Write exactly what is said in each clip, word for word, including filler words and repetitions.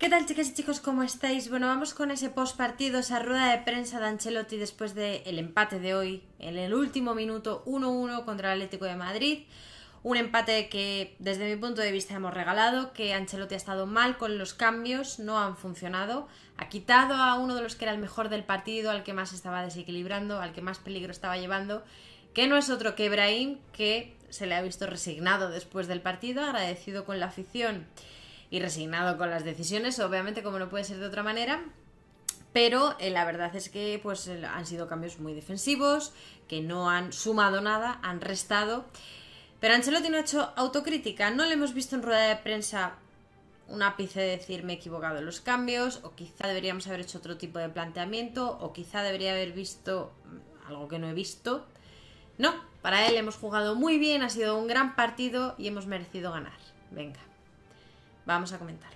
¿Qué tal, chicas y chicos? ¿Cómo estáis? Bueno, vamos con ese post partido, esa rueda de prensa de Ancelotti después del empate de hoy, en el último minuto uno uno contra el Atlético de Madrid. Un empate que desde mi punto de vista hemos regalado, que Ancelotti ha estado mal con los cambios, no han funcionado. Ha quitado a uno de los que era el mejor del partido, al que más estaba desequilibrando, al que más peligro estaba llevando, que no es otro que Brahim, que se le ha visto resignado después del partido, agradecido con la afición y resignado con las decisiones, obviamente, como no puede ser de otra manera. Pero eh, la verdad es que pues han sido cambios muy defensivos, que no han sumado nada, han restado. Pero Ancelotti no ha hecho autocrítica, no le hemos visto en rueda de prensa un ápice de decir me he equivocado en los cambios, o quizá deberíamos haber hecho otro tipo de planteamiento, o quizá debería haber visto algo que no he visto. No, para él hemos jugado muy bien, ha sido un gran partido y hemos merecido ganar. Venga, vamos a comentarlo.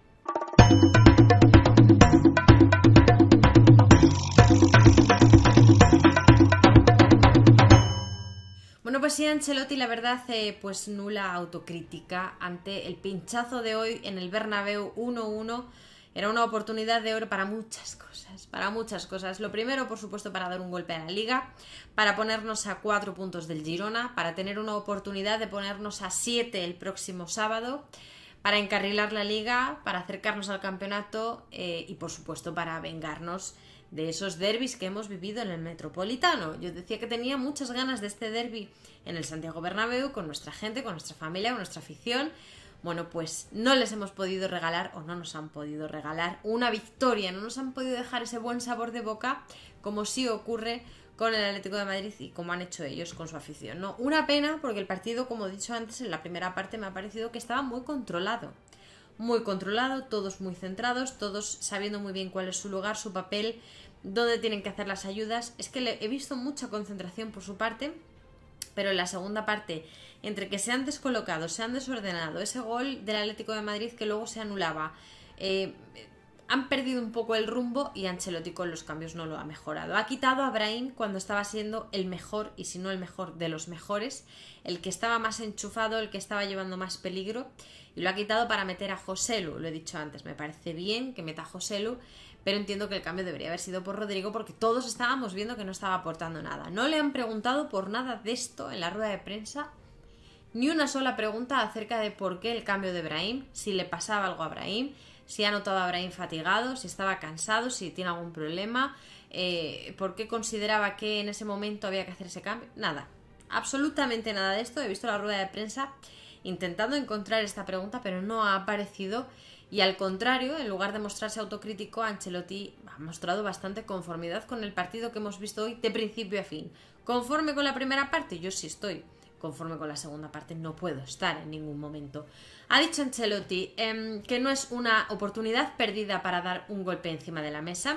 Bueno, pues sí, Ancelotti, la verdad, eh, pues nula autocrítica ante el pinchazo de hoy en el Bernabéu uno uno. Era una oportunidad de oro para muchas cosas, para muchas cosas. Lo primero, por supuesto, para dar un golpe a la Liga, para ponernos a cuatro puntos del Girona, para tener una oportunidad de ponernos a siete el próximo sábado, para encarrilar la Liga, para acercarnos al campeonato eh, y, por supuesto, para vengarnos de esos derbis que hemos vivido en el Metropolitano. Yo decía que tenía muchas ganas de este derbi en el Santiago Bernabéu, con nuestra gente, con nuestra familia, con nuestra afición. Bueno, pues no les hemos podido regalar, o no nos han podido regalar, una victoria, no nos han podido dejar ese buen sabor de boca, como sí ocurre con el Atlético de Madrid y como han hecho ellos con su afición, ¿no? Una pena, porque el partido, como he dicho antes, en la primera parte me ha parecido que estaba muy controlado. Muy controlado, todos muy centrados, todos sabiendo muy bien cuál es su lugar, su papel, dónde tienen que hacer las ayudas. Es que le he visto mucha concentración por su parte, pero en la segunda parte, entre que se han descolocado, se han desordenado, ese gol del Atlético de Madrid que luego se anulaba, eh, han perdido un poco el rumbo y Ancelotti con los cambios no lo ha mejorado. Ha quitado a Brahim cuando estaba siendo el mejor, y si no el mejor de los mejores, el que estaba más enchufado, el que estaba llevando más peligro, y lo ha quitado para meter a Joselu. Lo he dicho antes, me parece bien que meta a Joselu, pero entiendo que el cambio debería haber sido por Rodrigo, porque todos estábamos viendo que no estaba aportando nada. No le han preguntado por nada de esto en la rueda de prensa, ni una sola pregunta acerca de por qué el cambio de Brahim, si le pasaba algo a Brahim, si ha notado a Brahim fatigado, si estaba cansado, si tiene algún problema, eh, por qué consideraba que en ese momento había que hacer ese cambio. Nada, absolutamente nada de esto. He visto la rueda de prensa intentando encontrar esta pregunta, pero no ha aparecido. Y al contrario, en lugar de mostrarse autocrítico, Ancelotti ha mostrado bastante conformidad con el partido que hemos visto hoy de principio a fin. ¿Conforme con la primera parte? Yo sí estoy. Conforme con la segunda parte no puedo estar en ningún momento. Ha dicho Ancelotti eh, que no es una oportunidad perdida para dar un golpe encima de la mesa.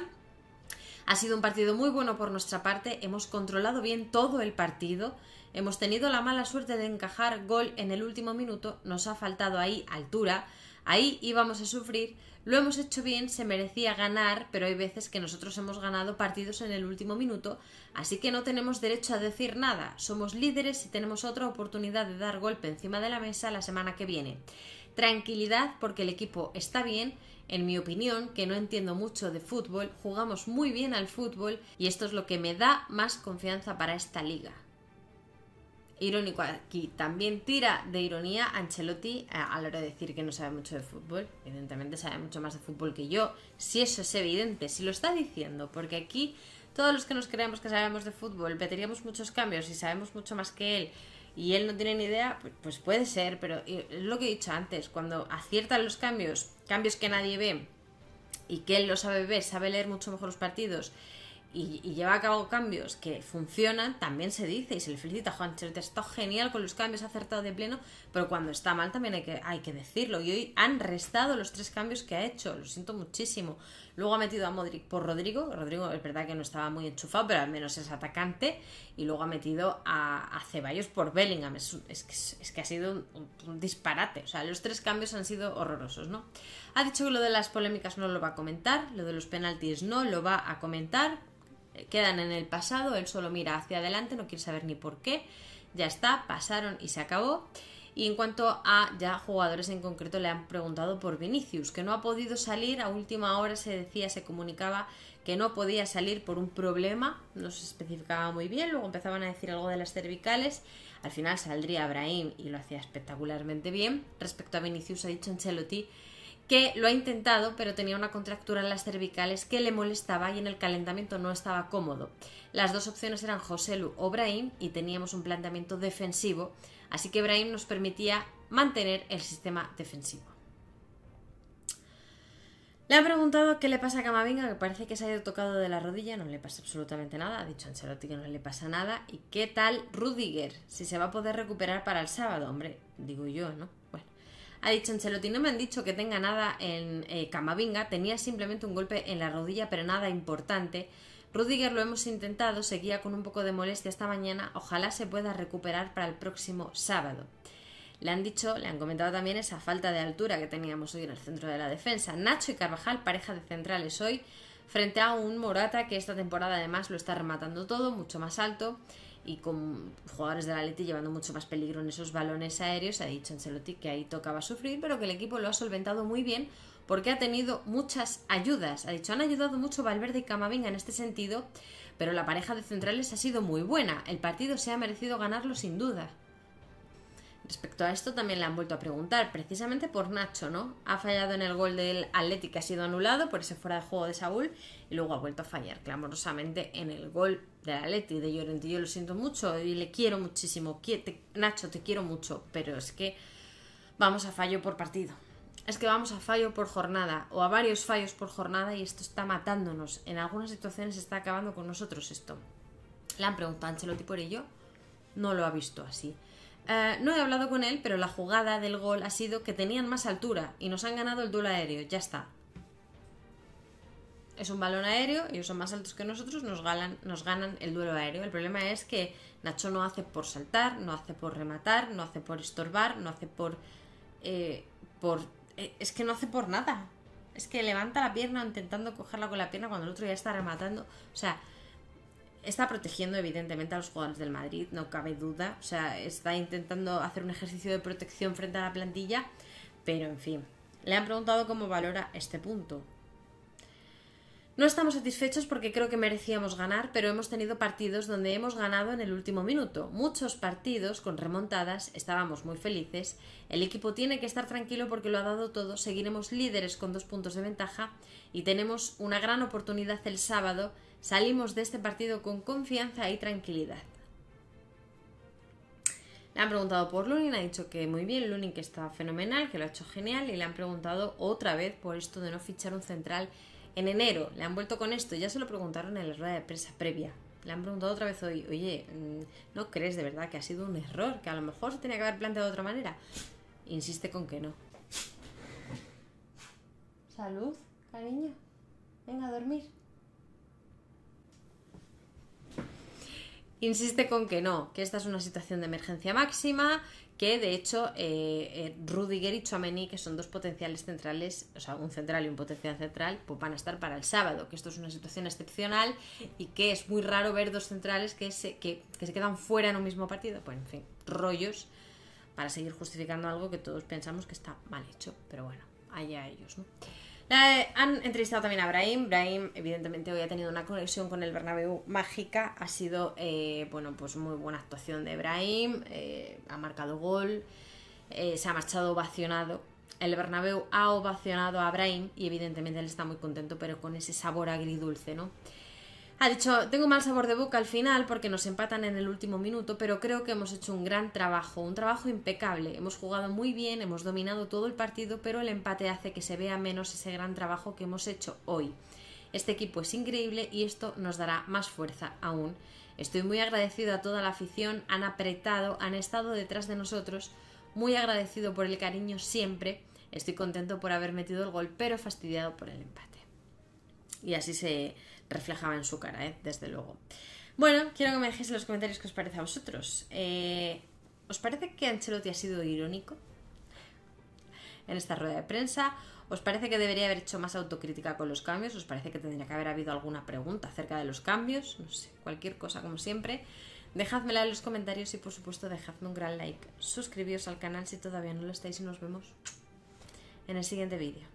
Ha sido un partido muy bueno por nuestra parte, hemos controlado bien todo el partido, hemos tenido la mala suerte de encajar gol en el último minuto, nos ha faltado ahí altura, ahí íbamos a sufrir, lo hemos hecho bien, se merecía ganar, pero hay veces que nosotros hemos ganado partidos en el último minuto, así que no tenemos derecho a decir nada, somos líderes y tenemos otra oportunidad de dar golpe encima de la mesa la semana que viene. Tranquilidad, porque el equipo está bien, en mi opinión, que no entiendo mucho de fútbol, jugamos muy bien al fútbol y esto es lo que me da más confianza para esta liga. Irónico aquí, también tira de ironía Ancelotti a la hora de decir que no sabe mucho de fútbol. Evidentemente sabe mucho más de fútbol que yo, si eso es evidente, si lo está diciendo, porque aquí todos los que nos creemos que sabemos de fútbol meteríamos muchos cambios y sabemos mucho más que él y él no tiene ni idea, pues puede ser, pero es lo que he dicho antes, cuando aciertan los cambios, cambios que nadie ve y que él lo sabe ver, sabe leer mucho mejor los partidos y, y lleva a cabo cambios que funcionan, también se dice y se le felicita a Juan Ancelotti, está genial con los cambios, ha acertado de pleno, pero cuando está mal también hay que, hay que decirlo, y hoy han restado los tres cambios que ha hecho, lo siento muchísimo. Luego ha metido a Modric por Rodrigo, Rodrigo es verdad que no estaba muy enchufado, pero al menos es atacante, y luego ha metido a, a Ceballos por Bellingham, es, es, que, es que ha sido un, un disparate, o sea, los tres cambios han sido horrorosos, ¿no? Ha dicho que lo de las polémicas no lo va a comentar, lo de los penaltis no lo va a comentar, quedan en el pasado, él solo mira hacia adelante, no quiere saber ni por qué, ya está, pasaron y se acabó. Y en cuanto a ya jugadores en concreto, le han preguntado por Vinicius, que no ha podido salir. A última hora se decía, se comunicaba que no podía salir por un problema, no se especificaba muy bien, luego empezaban a decir algo de las cervicales. Al final saldría Brahim y lo hacía espectacularmente bien. Respecto a Vinicius, ha dicho Ancelotti que lo ha intentado, pero tenía una contractura en las cervicales que le molestaba y en el calentamiento no estaba cómodo. Las dos opciones eran Joselu o Brahim y teníamos un planteamiento defensivo, así que Brahim nos permitía mantener el sistema defensivo. Le han preguntado qué le pasa a Camavinga, que parece que se ha ido tocado de la rodilla, no le pasa absolutamente nada, ha dicho Ancelotti que no le pasa nada. ¿Y qué tal Rüdiger? Si se va a poder recuperar para el sábado, hombre, digo yo, ¿no? Bueno, ha dicho Ancelotti, no me han dicho que tenga nada en eh, Camavinga, tenía simplemente un golpe en la rodilla, pero nada importante. Rüdiger lo hemos intentado, seguía con un poco de molestia esta mañana, ojalá se pueda recuperar para el próximo sábado. Le han dicho, le han comentado también esa falta de altura que teníamos hoy en el centro de la defensa. Nacho y Carvajal, pareja de centrales hoy, frente a un Morata que esta temporada además lo está rematando todo, mucho más alto y con jugadores del Atleti llevando mucho más peligro en esos balones aéreos. Ha dicho Ancelotti que ahí tocaba sufrir, pero que el equipo lo ha solventado muy bien porque ha tenido muchas ayudas. Ha dicho, han ayudado mucho Valverde y Camavinga en este sentido, pero la pareja de centrales ha sido muy buena. El partido se ha merecido ganarlo sin duda. Respecto a esto también le han vuelto a preguntar, precisamente por Nacho, ¿no? Ha fallado en el gol del Atleti, que ha sido anulado por ese fuera de juego de Saúl, y luego ha vuelto a fallar clamorosamente en el gol del Atleti de Llorente. Yo lo siento mucho y le quiero muchísimo. Nacho, te quiero mucho, pero es que vamos a fallo por partido. Es que vamos a fallo por jornada, o a varios fallos por jornada, y esto está matándonos. En algunas situaciones está acabando con nosotros esto. Le han preguntado a Ancelotti por ello, no lo ha visto así. Uh, no he hablado con él, pero la jugada del gol ha sido que tenían más altura y nos han ganado el duelo aéreo, ya está. Es un balón aéreo, ellos son más altos que nosotros, nos ganan, nos ganan el duelo aéreo. El problema es que Nacho no hace por saltar, no hace por rematar, no hace por estorbar, no hace por... Eh, por eh, es que no hace por nada. Es que levanta la pierna intentando cogerla con la pierna cuando el otro ya está rematando. O sea... Está protegiendo evidentemente a los jugadores del Madrid, no cabe duda. O sea, está intentando hacer un ejercicio de protección frente a la plantilla. Pero en fin, le han preguntado cómo valora este punto. No estamos satisfechos porque creo que merecíamos ganar, pero hemos tenido partidos donde hemos ganado en el último minuto. Muchos partidos con remontadas, estábamos muy felices. El equipo tiene que estar tranquilo porque lo ha dado todo. Seguiremos líderes con dos puntos de ventaja y tenemos una gran oportunidad el sábado. Salimos de este partido con confianza y tranquilidad. Le han preguntado por Lunin, ha dicho que muy bien, Lunin que está fenomenal, que lo ha hecho genial, y le han preguntado otra vez por esto de no fichar un central en enero. Le han vuelto con esto, ya se lo preguntaron en la rueda de prensa previa. Le han preguntado otra vez hoy, oye, ¿no crees de verdad que ha sido un error? Que a lo mejor se tenía que haber planteado de otra manera. Insiste con que no. Salud, cariño. Venga a dormir. Insiste con que no, que esta es una situación de emergencia máxima, que de hecho eh, eh, Rüdiger y Tchouaméni, que son dos potenciales centrales, o sea, un central y un potencial central, pues van a estar para el sábado, que esto es una situación excepcional y que es muy raro ver dos centrales que se, que, que se quedan fuera en un mismo partido. Pues en fin, rollos para seguir justificando algo que todos pensamos que está mal hecho, pero bueno, allá ellos, ¿no? Eh, han entrevistado también a Brahim. Brahim, evidentemente, hoy ha tenido una conexión con el Bernabéu mágica. Ha sido, eh, bueno, pues muy buena actuación de Brahim. Eh, ha marcado gol. Eh, se ha marchado ovacionado. El Bernabéu ha ovacionado a Brahim y, evidentemente, él está muy contento, pero con ese sabor agridulce, ¿no? Ha dicho, tengo mal sabor de boca al final porque nos empatan en el último minuto, pero creo que hemos hecho un gran trabajo, un trabajo impecable. Hemos jugado muy bien, hemos dominado todo el partido, pero el empate hace que se vea menos ese gran trabajo que hemos hecho hoy. Este equipo es increíble y esto nos dará más fuerza aún. Estoy muy agradecido a toda la afición, han apretado, han estado detrás de nosotros, muy agradecido por el cariño siempre. Estoy contento por haber metido el gol, pero fastidiado por el empate. Y así se reflejaba en su cara, ¿eh? Desde luego. Bueno, quiero que me dejéis en los comentarios qué os parece a vosotros. Eh, ¿Os parece que Ancelotti ha sido irónico en esta rueda de prensa? ¿Os parece que debería haber hecho más autocrítica con los cambios? ¿Os parece que tendría que haber habido alguna pregunta acerca de los cambios? No sé, cualquier cosa como siempre. Dejádmela en los comentarios y por supuesto dejadme un gran like. Suscribíos al canal si todavía no lo estáis y nos vemos en el siguiente vídeo.